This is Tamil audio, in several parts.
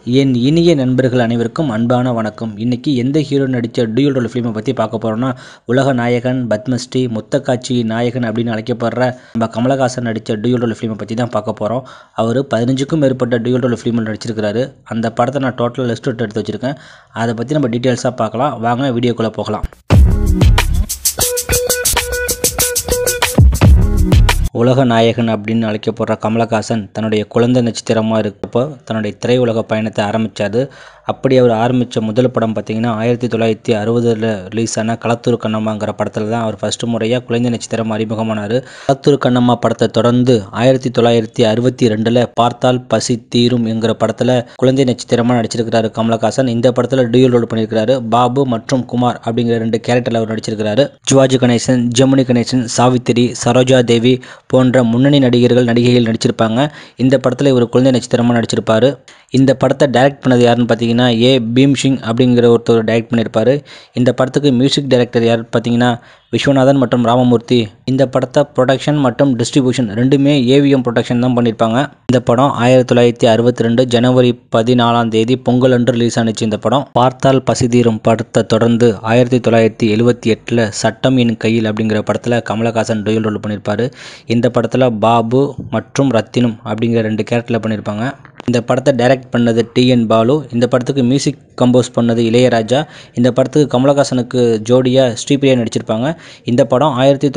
என் இனிய நண்பர்கள் அனைவருக்கும் அன்பான வணக்கம். இன்னைக்கு எந்த ஹீரோ நடித்த டியூல் ரோல் ஃபிலிமை பற்றி பார்க்க போகிறோம்னா, உலக நாயகன், பத்மஸ்ரீ, முத்தக்காட்சி நாயகன் அப்படின்னு அழைக்கப்படுற நம்ம கமலஹாசன் நடித்த டியூல் ரோல் ஃபிலிமை பற்றி தான் பார்க்க போகிறோம். அவர் 15க்கும் மேற்பட்ட டியூல் ரோல் ஃபிலிமில் நடிச்சிருக்கிறாரு. அந்த படத்தை நான் டோட்டல் லிஸ்ட் எடுத்து வச்சுருக்கேன். அதை பற்றி நம்ம டீட்டெயில்ஸாக பார்க்கலாம். வாங்க வீடியோக்குள்ளே போகலாம். உலக நாயகன் அப்படின்னு அழைக்கப்படுற கமலஹாசன் தன்னுடைய குழந்தை நட்சத்திரமாக இருக்கப்போ தன்னுடைய திரையுலக பயணத்தை ஆரம்பித்தார். அப்படி அவர் ஆரம்பித்த முதல் படம் பார்த்திங்கன்னா 1960 ரிலீஸ் ஆன களத்தூர் கண்ணம்மாங்கிற படத்தில் தான் அவர் ஃபஸ்ட்டு முறையாக குழந்தை நட்சத்திரம் அறிமுகமானார். களத்தூர் கண்ணம்மா படத்தை தொடர்ந்து 1962 பார்த்தால் பசி தீரும் என்கிற படத்தில் குழந்தை நட்சத்திரமாக நடிச்சிருக்கிறாரு கமலஹாசன். இந்த படத்தில் டியூல் ரோல் பண்ணியிருக்கிறாரு. பாபு மற்றும் குமார் அப்படிங்கிற 2 கேரக்டரில் அவர் நடிச்சிருக்கிறாரு. சிவாஜி கணேசன், ஜெமினி கணேசன், சாவித்திரி, சரோஜா தேவி போன்ற முன்னணி நடிகர்கள் நடிகைகள் நடிச்சிருப்பாங்க. இந்த படத்தில் இவர் குழந்தை நட்சத்திரமாக நடிச்சிருப்பார். இந்த படத்தை டைரக்ட் பண்ணது யாருன்னு பார்த்தீங்கன்னா பீம்சிங் அப்படிங்கிற ஒருத்தர் டைரக்ட் பண்ணியிருப்பார். இந்த படத்துக்கு மியூசிக் டைரக்டர் யார் பார்த்தீங்கன்னா விஸ்வநாதன் மற்றும் ராமமூர்த்தி. இந்த படத்தை ப்ரொடக்ஷன் மற்றும் டிஸ்ட்ரிபியூஷன் ரெண்டுமே ஏவிஎம் ப்ரொடக்ஷன் தான் பண்ணியிருப்பாங்க. இந்த படம் 1962 ஜனவரி 14 பொங்கல் அன்று ரிலீஸ் ஆனிச்சு. இந்த படம் பார்த்தால் பசிதீரும் படத்தை தொடர்ந்து 1978 சட்டம் என் கையில் அப்படிங்கிற படத்தில் கமலஹாசன் டியூல் ரோல் பண்ணியிருப்பார். இந்த படத்தில் பாபு மற்றும் ரத்தினம் அப்படிங்கிற 2 கேரக்டரில் பண்ணியிருப்பாங்க. இந்த படத்தை டைரக்ட் பண்ணது TN பாலு. இந்த படத்துக்கு மியூசிக் கம்போஸ் பண்ணது இளையராஜா. இந்த படத்துக்கு கமலஹாசனுக்கு ஜோடியாக ஸ்ரீபிரியா நடிச்சிருப்பாங்க. இந்த படம்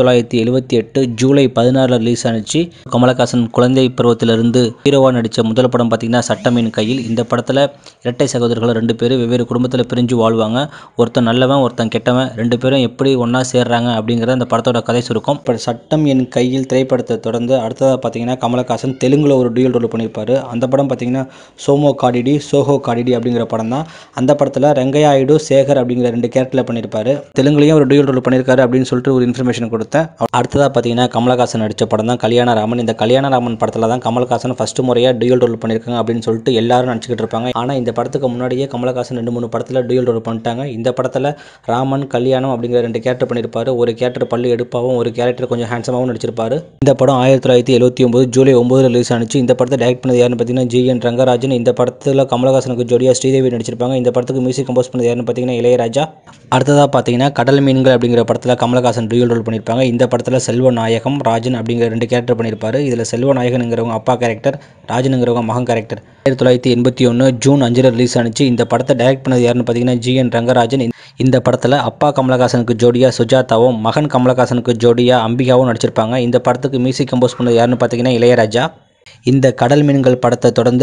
1978 ஜூலை 16 ரிலீஸ் ஆனிச்சு. கமலஹாசன் குழந்தை பருவத்திலிருந்து ஹீரோவாக நடித்த முதல் படம் பார்த்திங்கன்னா சட்டம் என் கையில். இந்த படத்தில் இரட்டை சகோதரர்கள் 2 பேர் வெவ்வேறு குடும்பத்தில் பிரிஞ்சு வாழ்வாங்க. ஒருத்தன் நல்லவன், ஒருத்தன் கெட்டவன். 2 பேரும் எப்படி ஒன்றா சேர்றாங்க அப்படிங்கிறத அந்த படத்தோட கதை சுருக்கம். இப்போ சட்டம் என் கையில் திரைப்படத்தை தொடர்ந்து அடுத்ததாக பார்த்தீங்கன்னா கமலஹாசன் தெலுங்கில் ஒரு டியூல் ரோல் பண்ணியிருப்பார். அந்த படம் பார்த்தீங்கன்னா சோமோ காடிடி, சோஹோ காடிடி அப்படிங்கிற படம் தான். அந்த படத்தில் ரங்கையா ஆயுடு, சேகர் அப்படிங்கிற 2 கேரக்டரில் பண்ணியிருப்பாரு. தெலுங்குலையும் ஒரு டியூல் ரோல் பண்ணியிருக்காரு அப்படின்னு சொல்லிட்டு ஒரு இன்ஃபர்மேஷன் கொடுத்தேன். அடுத்ததாக பார்த்தீங்கன்னா கமலஹாசன் நடித்த படம் தான் கல்யாணராமன். இந்த கல்யாணராமன் படத்தில் தான் கமலஹாசன் ஃபஸ்ட்டு முறையாக டியூல் ரோல் பண்ணியிருக்காங்க அப்படின்னு சொல்லிட்டு எல்லாரும் நினச்சிக்கிட்டு இருப்பாங்க. ஆனால் இந்த படத்துக்கு முன்னாடியே கமலஹாசன் 2-3 படத்தில் டியூல் ரோல் பண்ணிட்டாங்க. இந்த படத்தில் ராமன், கல்யாணம் அப்படிங்கிற 2 கேரக்டர் பண்ணியிருப்பாரு. ஒரு கேரக்டர் பள்ளி எடுப்பாகவும், ஒரு கேரக்டர் கொஞ்சம் ஹேண்ட்ஸமாகவும் நடிச்சிருப்பாரு. இந்த படம் 1979 ஜூலை 9 ரிலீஸ் ஆனிச்சு. இந்த படத்தை டைரக்ட் பண்ணது யாருன்னு பார்த்தீங்கன்னா GN ரங்கராஜன். இந்த படத்தில் கமலஹாசனுக்கு ஜோடியாக ஸ்ரீதேவி நடிச்சிருப்பாங்க. இந்த படத்துக்கு மியூசிக் கம்போஸ் பண்ணது யாருன்னு பார்த்தீங்கன்னா இளையராஜா. அடுத்ததாக பார்த்தீங்கன்னா கடல் மீன்கள் அப்படிங்கிற படத்தில் கமலஹாசன் டியூல் ரோல் பண்ணியிருப்பாங்க. இந்த படத்தில் செல்வநாயகம், ராஜன் அப்படிங்கிற 2 கேரக்டர் பண்ணியிருப்பாரு. இதில் செல்வநாயகனுங்கிறவங்க அப்பா கேரக்டர், ராஜனுங்கிறவங்க மகன் கேரக்டர். 1981 ஜூன் 5 ரிலீஸ் ஆனிச்சு. இந்த படத்தை டைரக்ட் பண்ணது யாருன்னு பார்த்தீங்கன்னா GN ரங்கராஜன். இந்த படத்தில் அப்பா கமலஹாசனுக்கு ஜோடியாக சுஜாதாவும், மகன் கமலஹாசனுக்கு ஜோடியாக அம்பிகாவும் நடிச்சிருப்பாங்க. இந்த படத்துக்கு மியூசிக் கம்போஸ் பண்ணது யாருன்னு பார்த்தீங்கன்னா இளையராஜா. இந்த கடல் மீன்கள் படத்தை தொடர்ந்து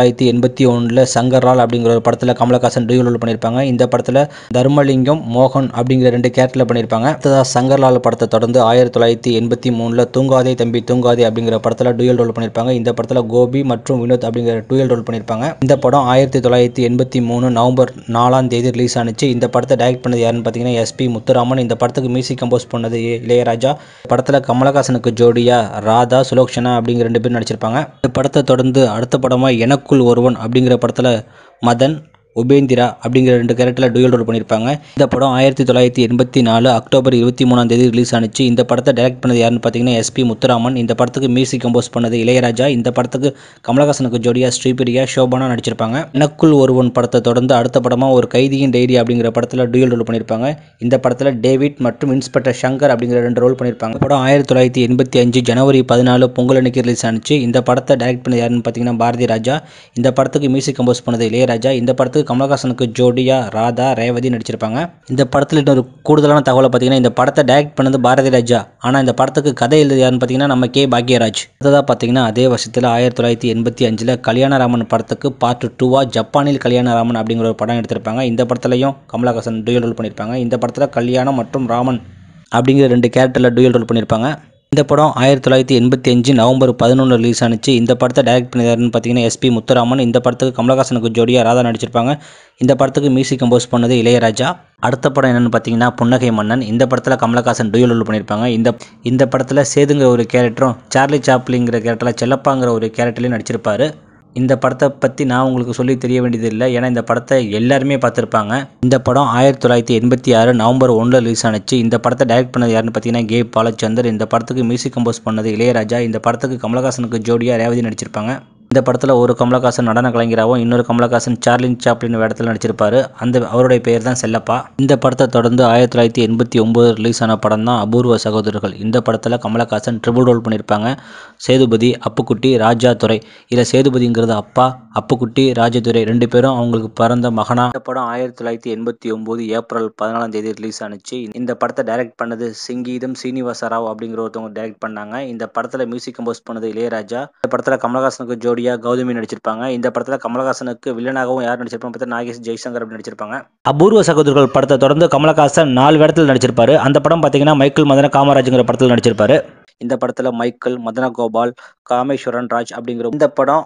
1981 சங்கர்லால் அப்படிங்கிற ஒரு படத்தில் கமலஹாசன் டியூல் ரோல் பண்ணியிருப்பாங்க. இந்த படத்தில் தர்மலிங்கம், மோகன் அப்படிங்கிற 2 கேரக்டரில் பண்ணியிருப்பாங்க. அடுத்ததாக சங்கர்லால் படத்தை தொடர்ந்து 1983 தூங்காதே தம்பி தூங்காதே அப்படிங்கிற படத்தில் டியூல் ரோல் பண்ணியிருப்பாங்க. இந்த படத்தில் கோபி மற்றும் வினோத் அப்படிங்கிற டியூல் ரோல் பண்ணியிருப்பாங்க. இந்த படம் 1983 நவம்பர் 4 ரிலீஸ் ஆனிச்சு. இந்த படத்தை டைரக்ட் பண்ணது யாருன்னு பார்த்தீங்கன்னா SP முத்துராமன். இந்த படத்துக்கு மியூசிக் கம்போஸ் பண்ணது இளையராஜா. படத்தில் கமலஹாசனுக்கு ஜோடியாக ராதா, சுலோக்ஷனா அப்படிங்கிற 2 பேர் நடிச்சிருப்பாங்க. இந்த படத்தை தொடர்ந்து அடுத்த படமாக எனக்குள் ஒருவன் அப்படிங்கிற படத்தில் மதன், உபேந்திரா அப்படிங்கிற 2 கேரக்டரில் டியூல் ரோல் பண்ணியிருப்பாங்க. இந்த படம் 1984 அக்டோபர் 23 ரிலீஸ் ஆனிச்சு. இந்த படத்தை டைரக்ட் பண்ணது யாருன்னு பார்த்தீங்கன்னா SP முத்துராமன். இந்த படத்துக்கு மியூசிக் கம்போஸ் பண்ணது இளையராஜா. இந்த படத்துக்கு கமலஹாசனுக்கு ஜோடியாக ஸ்ரீபிரியா, சோபனா நடிச்சிருப்பாங்க. எனக்குள் ஒருவன் படத்தை தொடர்ந்து அடுத்த படமாக ஒரு கைதியின் டைரி அப்படிங்கிற படத்தில் டியூல் ரோல் பண்ணியிருப்பாங்க. இந்த படத்தில் டேவிட் மற்றும் இன்ஸ்பெக்டர் சங்கர் அப்படிங்கிற 2 ரோல் பண்ணியிருப்பாங்க. படம் 1985 ஜனவரி 14 பொங்கல் அன்னைக்கு ரிலீஸ் ஆனிச்சு. இந்த படத்தை டைரக்ட் பண்ணது யாருன்னு பார்த்தீங்கன்னா பாரதி ராஜா. இந்த படத்துக்கு மியூசிக் கம்போஸ் பண்ணது இளையராஜா. இந்த படத்துக்கு கமலஹாசனுக்கு ஜோடியா ராதா, ரேவதி நடிச்சிருப்பாங்க. இந்த படத்தில் இன்னொரு கூடுதலான தகவலை பார்த்தீங்கன்னா இந்த படத்தை டைரக்ட் பண்ணது பாரதி ராஜா. ஆனால் இந்த படத்துக்கு கதை எழுது யாருன்னு பார்த்தீங்கன்னா நம்ம பாக்யராஜ். அடுத்ததாக பார்த்தீங்கன்னா அதே வருஷத்தில் 1985 கல்யாணராமன் படத்துக்கு பார்ட் 2 ஜப்பானில் கல்யாணராமன் அப்படிங்கிற ஒரு படம் எடுத்திருப்பாங்க. இந்த படத்துலையும் கமலஹாசன் டியூல் ரோல் பண்ணியிருப்பாங்க. இந்த படத்தில் கல்யாணம் மற்றும் ராமன் அப்படிங்கிற 2 கேரக்டரில் டியூல் ரோல் பண்ணியிருப்பாங்க. இந்த படம் 1985 நவம்பர் 11 ரிலீஸ் ஆனிச்சு. இந்த படத்தை டைரக்ட் பண்ணது பார்த்தீங்கன்னா SP முத்துராமன். இந்த படத்துக்கு கமலஹாசனுக்கு ஜோடியாக ராதா நடிச்சிருப்பாங்க. இந்த படத்துக்கு மியூசிக் கம்போஸ் பண்ணது இளையராஜா. அடுத்த படம் என்னென்னு பார்த்தீங்கன்னா புன்னகை மன்னன். இந்த படத்தில் கமலஹாசன் டியூல் ரோல் பண்ணியிருப்பாங்க. இந்த படத்தில் சேதுங்கிற ஒரு கேரக்டரும், சார்லி சாப்ளிங்கிற கேரக்டரில் செல்லப்பாங்கிற ஒரு கேரக்டர்லையும் நடிச்சிருப்பாரு. இந்த படத்தை பற்றி நான் உங்களுக்கு சொல்லி தெரிய வேண்டியதில்லை, ஏன்னா இந்த படத்தை எல்லாருமே பார்த்துருப்பாங்க. இந்த படம் 1986 நவம்பர் 1 ரிலீஸ் ஆனிச்சு. இந்த படத்தை டைரக்ட் பண்ணது யாருன்னு பார்த்தீங்கன்னா பாலச்சந்தர். இந்த படத்துக்கு மியூசிக் கம்போஸ் பண்ணது இளையராஜா. இந்த படத்துக்கு கமலஹாசனுக்கு ஜோடியாக ரேவதி நடிச்சிருப்பாங்க. இந்த படத்தில் ஒரு கமலஹாசன் நடன கலைஞராகவும் இன்னொரு கமலஹாசன் சார்லின் சாப்ளின் வேடத்தில் நடிச்சிருப்பாரு. அவருடைய பெயர் தான் செல்லப்பா. இந்த படத்தை தொடர்ந்து 1989 ரிலீஸ் ஆன படம் தான் அபூர்வ சகோதரர்கள். இந்த படத்தில் கமலஹாசன் ட்ரிபிள் ரோல் பண்ணியிருப்பாங்க. சேதுபதி, அப்புக்குட்டி, ராஜாதுரை. இதில் சேதுபதிங்கிறது அப்பா, அப்புக்குட்டி, ராஜாதுரை 2 பேரும் அவங்களுக்கு பிறந்த மகனா. இந்த படம் 1989 ஏப்ரல் 14ஆம் தேதி ரிலீஸ் ஆனிச்சு. இந்த படத்தை டைரக்ட் பண்ணது சிங்கீதம் சீனிவாச ராவ் அப்படிங்கிற ஒருத்தவங்க டைரக்ட் பண்ணாங்க. இந்த படத்தில் மியூசிக் கம்போஸ் பண்ணது இளையராஜா. இந்த படத்தில் கமலஹாசனுக்கு ஜோடியா கௌதமி நடிச்சிருப்பாங்க. இந்த படத்தில் கமலஹாசனுக்கு வில்லனாகவும் யார் நடிச்சிருப்பாங்க பார்த்தா நாகேஷ் ஜெய்சங்கர் அப்படி நடிச்சிருப்பாங்க. அபூர்வ சகோதரர்கள் படத்தை தொடர்ந்து கமலஹாசன் 4 வேடத்தில் நடிச்சிருப்பாரு. அந்த படம் பார்த்தீங்கன்னா மைக்கேல் மதன காமராஜுங்கிற படத்தில் நடிச்சிருப்பாரு. இந்த படத்தில் மைக்கேல், மதனகோபால், காமேஸ்வரன் ராஜ் அப்படிங்கிற இந்த படம்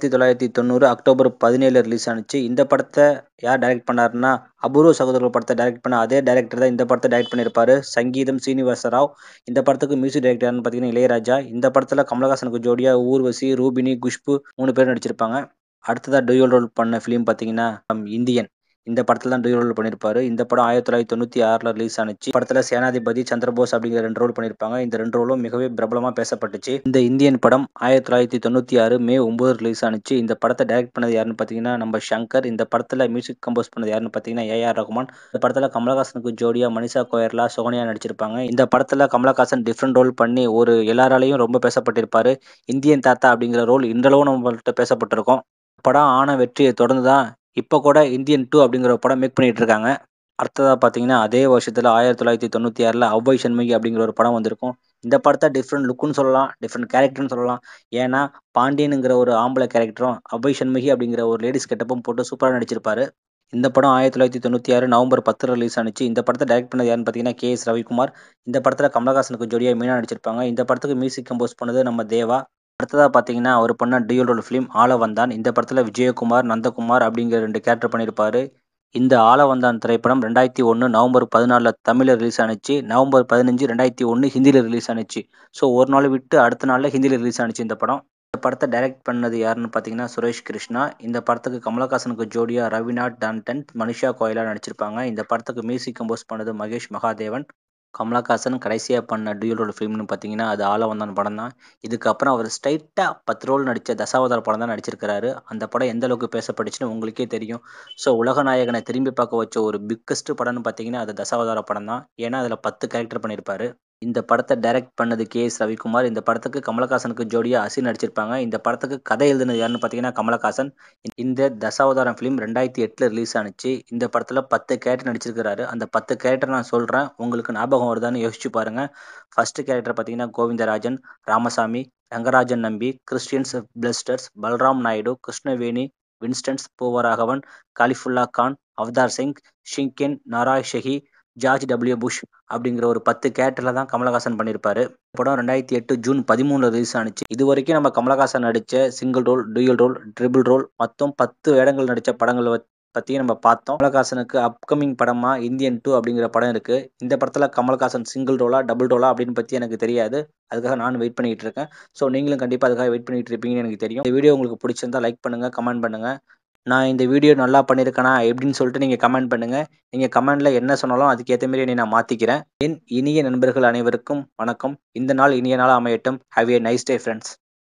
1990 அக்டோபர் 17 ரிலீஸ் ஆனிச்சு. இந்த படத்தை யார் டைரக்ட் பண்ணாருன்னா அபூர்வ சகோதரர்கள் படத்தை டைரக்ட் பண்ண அதே டைரக்டர் தான் இந்த படத்தை டைரக்ட் பண்ணியிருப்பாரு, சங்கீதம் சீனிவாச ராவ். இந்த படத்துக்கு மியூசிக் டைரக்டர் யாருன்னு பார்த்தீங்கன்னா இளையராஜா. இந்த படத்தில் கமலஹாசனுக்கு ஜோடியா ஊர்வசி, ரூபினி, குஷ்பு 3 பேர் நடிச்சிருப்பாங்க. அடுத்ததா டூயல் ரோல் பண்ண ஃபிலிம் பார்த்தீங்கன்னா இந்தியன். இந்த படத்தில் தான் டூயல் ரோல் பண்ணியிருப்பாரு. இந்த படம் 1996 ரிலீஸ் ஆனிச்சு. படத்தில் சேனாதிபதி, சந்திரபோஸ் அப்படிங்கிற 2 ரோல் பண்ணியிருப்பாங்க. இந்த 2 ரோலும் மிகவே பிரபலமாக பேசப்பட்டுச்சு. இந்த இந்தியன் படம் 1996 மே 9 ரிலீஸ் ஆனிச்சு. இந்த படத்தை டைரக்ட் பண்ணது யாருன்னு பார்த்தீங்கன்னா நம்ம சங்கர். இந்த படத்தில் மியூசிக் கம்போஸ் பண்ணது யாருன்னு பார்த்தீங்கன்னா ஏ.ஆர். ரகுமான். இந்த படத்தில் கமலஹாசனுக்கு ஜோடியா மனிஷா கோயர்லா, சோனியா நடிச்சிருப்பாங்க. இந்த படத்தில் கமலஹாசன் டிஃப்ரெண்ட் ரோல் பண்ணி ஒரு எல்லாராலையும் ரொம்ப பேசப்பட்டிருப்பாரு. இந்தியன் தாத்தா அப்படிங்கிற ரோல் இன்றளவும் நம்மள்ட்ட பேசப்பட்டிருக்கும். படம் ஆன வெற்றியை தொடர்ந்து தான் இப்போ கூட இந்தியன் 2 அப்படிங்கிற படம் மேக் பண்ணிட்டு இருக்காங்க. அடுத்ததாக பார்த்தீங்கன்னா அதே வருஷத்தில் 1996 அவ்வை சண்முகி அப்படிங்கிற ஒரு படம் வந்திருக்கும். இந்த படத்தை டிஃப்ரெண்ட் லுக்குன்னு சொல்லலாம், டிஃப்ரெண்ட் கேரக்டர்னு சொல்லலாம். ஏன்னா பாண்டியனுங்கிற ஒரு ஆம்பளை கேரக்டரும் அவ்வை சண்முகி அப்படிங்கிற ஒரு லேடிஸ் கெட்டப்பும் போட்டு சூப்பராக நடிச்சிருப்பாரு. இந்த படம் 1996 நவம்பர் 10 ரிலீஸ் ஆனிச்சு. இந்த படத்தை டைரக்ட் பண்ணது யாருன்னு பார்த்தீங்கன்னா கே.எஸ். ரவிக்குமார். இந்த படத்தில் கமலஹாசனுக்கு ஜோடியா மீனா நடிச்சிருப்பாங்க. இந்த படத்துக்கு மியூசிக் கம்போஸ் பண்ணது நம்ம தேவா. அடுத்ததாக பார்த்தீங்கன்னா அவர் பண்ண டியூல் ரோல் ஃபிலிம் ஆளவந்தான். இந்த படத்தில் விஜயகுமார், நந்தகுமார் அப்படிங்கிற 2 கேரக்டர் பண்ணியிருப்பாரு. இந்த ஆளவந்தான் திரைப்படம் 2001 நவம்பர் 14 தமிழில் ரிலீஸ் ஆனிச்சு. நவம்பர் 15 2001 ஹிந்தியில் ரிலீஸ் ஆனிச்சு. ஸோ ஒரு நாள் விட்டு அடுத்த நாளில் ஹிந்தியில் ரிலீஸ் ஆனிச்சு இந்த படம். இந்த படத்தை டைரக்ட் பண்ணது யாருன்னு பார்த்தீங்கன்னா சுரேஷ் கிருஷ்ணா. இந்த படத்துக்கு கமலஹாசனுக்கு ஜோடியா ரவீனா டாண்டன், மனிஷா கோயலா நடிச்சிருப்பாங்க. இந்த படத்துக்கு மியூசிக் கம்போஸ் பண்ணது மகேஷ் மகாதேவன். கமலஹாசன் கடைசியாக பண்ண டியூல் ரோல் ஃபிலிம்னு பார்த்தீங்கன்னா அது ஆளவந்தான் படம் தான். இதுக்கப்புறம் அவர் ஸ்ட்ரைட்டாக 10 ரோல் நடித்த தசாவதார படம் தான் நடிச்சிருக்கிறாரு. அந்த படம் எந்த அளவுக்கு பேசப்பட்டுச்சுன்னு உங்களுக்கே தெரியும். ஸோ உலக நாயகனை திரும்பி பார்க்க வச்ச ஒரு பிக்கஸ்ட் படம்னு பார்த்தீங்கன்னா அது தசாவதார படம் தான். ஏன்னா அதில் 10 கேரக்டர் பண்ணியிருப்பாரு. இந்த படத்தை டைரக்ட் பண்ணது கே.எஸ். ரவிக்குமார். இந்த படத்துக்கு கமலஹாசனுக்கு ஜோடியா அசி நடிச்சிருப்பாங்க. இந்த படத்துக்கு கதை எழுதுனது யாருன்னு பார்த்தீங்கன்னா கமலஹாசன். இந்த தசாவதாரம் ஃபிலிம் 2008 ரிலீஸ் ஆனிச்சு. இந்த படத்தில் 10 கேரக்டர் நடிச்சிருக்கிறாரு. அந்த 10 கேரக்டர் நான் சொல்கிறேன், உங்களுக்கு ஞாபகம் வருதான்னு யோசிச்சு பாருங்க. ஃபர்ஸ்ட் கேரக்டர் பார்த்தீங்கன்னா கோவிந்தராஜன், ராமசாமி, ரங்கராஜன் நம்பி, கிறிஸ்டியன்ஸ் பிளஸ்டர்ஸ், பல்ராம் நாயுடு, கிருஷ்ணவேணி, வின்ஸ்டன்ஸ் பூவராகவன், காலிஃபுல்லா கான், அவதார் சிங், ஷிங்கென், நாராய் ஷெஹி, ஜார்ஜ் டபிள்யூ புஷ் அப்படிங்கிற ஒரு 10 கேரக்டரில் தான் கமலஹாசன் பண்ணியிருப்பாரு. படம் 2008 ஜூன் 13 ரிலீஸ் ஆனிச்சு. இது வரைக்கும் நம்ம கமலஹாசன் நடித்த single role, dual role, triple role மொத்தம் 10 வேடங்கள் நடித்த படங்களை பற்றியும் நம்ம பார்த்தோம். கமலஹாசனுக்கு அப்கமிங் படமாக இந்தியன் 2 அப்படிங்கிற படம் இருக்குது. இந்த படத்தில் கமலஹாசன் சிங்கிள் ரோலா டபுள் ரோலா அப்படின்னு பற்றி எனக்கு தெரியாது. அதுக்காக நான் வெயிட் பண்ணிகிட்டு இருக்கேன். ஸோ நீங்களும் கண்டிப்பாக அதுக்காக வெயிட் பண்ணிட்டு இருப்பீங்கன்னு எனக்கு தெரியும். இந்த வீடியோ உங்களுக்கு பிடிச்சிருந்தா லைக் பண்ணுங்கள், கமெண்ட் பண்ணுங்கள். நான் இந்த வீடியோ நல்லா பண்ணியிருக்கேனா எப்படின்னு சொல்லிட்டு நீங்கள் கமெண்ட் பண்ணுங்கள். நீங்கள் கமெண்டில் என்ன சொன்னாலும் அதுக்கேற்ற மாரி என்னை நான் மாற்றிக்கிறேன். என் இனிய நண்பர்கள் அனைவருக்கும் வணக்கம். இந்த நாள் இனிய நாளாக அமையட்டும். Have a nice day friends.